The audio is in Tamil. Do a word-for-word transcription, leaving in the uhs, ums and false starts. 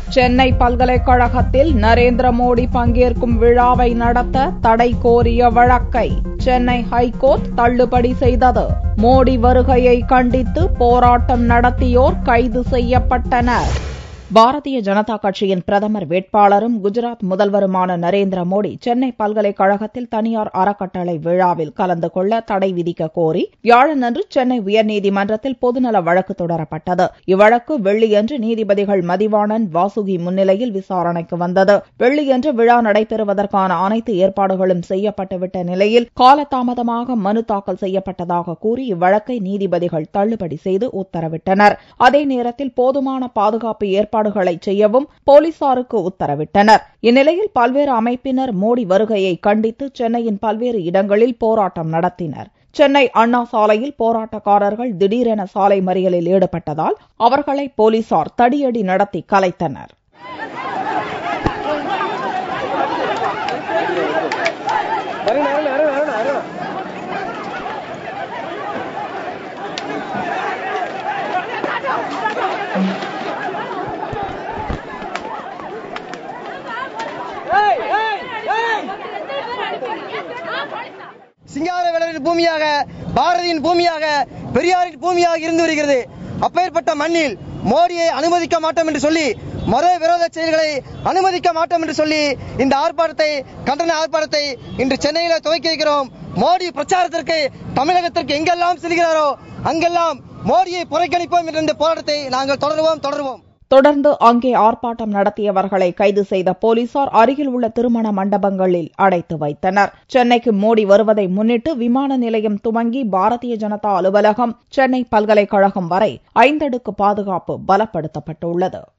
சென்னை பல்கலைக்கழகத்தில் நரேந்திர மோடி பங்கேற்கும் விழாவை நடத்த தடை கோரிய வழக்கை சென்னை ஹைகோர்ட் தள்ளுபடி செய்தது. மோடி வருகையை கண்டித்து போராட்டம் நடத்தியோர் கைது செய்யப்பட்டனர். பாரதிய ஜனதா கட்சியின் பிரதமர் வேட்பாளரும் குஜராத் முதல்வருமான நரேந்திர மோடி சென்னை பல்கலைக்கழகத்தில் தனியார் அறக்கட்டளை விழாவில் கலந்து கொள்ள தடை விதிக்க கோரி வியாழனன்று சென்னை உயர்நீதிமன்றத்தில் பொதுநல வழக்கு தொடரப்பட்டது. இவ்வழக்கு வெள்ளியன்று நீதிபதிகள் மதிவாணன், வாசுகி முன்னிலையில் விசாரணைக்கு வந்தது. வெள்ளியன்று விழா நடைபெறுவதற்கான அனைத்து ஏற்பாடுகளும் செய்யப்பட்டுவிட்ட நிலையில் காலதாமதமாக மனு தாக்கல் செய்யப்பட்டதாக கூறி இவ்வழக்கை நீதிபதிகள் தள்ளுபடி செய்து உத்தரவிட்டனர். அதே நேரத்தில் போதுமான பாதுகாப்பு ஏற்பாடு செய்யவும் போலீசாருக்கு உத்தரவிட்டனர். இந்நிலையில் பல்வேறு அமைப்பினர் மோடி வருகையை கண்டித்து சென்னையின் பல்வேறு இடங்களில் போராட்டம் நடத்தினர். சென்னை அண்ணா சாலையில் போராட்டக்காரர்கள் திடீரென சாலை மறியலில் ஈடுபட்டதால் அவர்களை போலீசார் தடியடி நடத்தி கலைத்தனர். சிங்காரவேலரின் பூமியாக, பாரதியின் பூமியாக, பெரியாரின் பூமியாக இருந்து வருகிறது. அப்பேற்பட்ட மண்ணில் மோடியை அனுமதிக்க மாட்டோம் என்று சொல்லி, மத விரோத செயல்களை அனுமதிக்க மாட்டோம் என்று சொல்லி இந்த ஆர்ப்பாட்டத்தை, கண்டன ஆர்ப்பாட்டத்தை இன்று சென்னையில் துவக்கி வைக்கிறோம். மோடி பிரச்சாரத்திற்கு தமிழகத்திற்கு எங்கெல்லாம் செல்கிறாரோ அங்கெல்லாம் மோடியை புறக்கணிப்போம் என்ற இந்த போராட்டத்தை நாங்கள் தொடருவோம் தொடருவோம் தொடர்ந்து அங்கே ஆர்ப்பாட்டம் நடத்தியவர்களை கைது செய்த போலீசார் அருகில் உள்ள திருமண மண்டபங்களில் அடைத்து வைத்தனர். சென்னைக்கு மோடி வருவதை முன்னிட்டு விமான நிலையம் துவங்கி பாரதிய ஜனதா அலுவலகம், சென்னை பல்கலைக்கழகம் வரை ஐந்தடுக்கு பாதுகாப்பு பலப்படுத்தப்பட்டுள்ளது.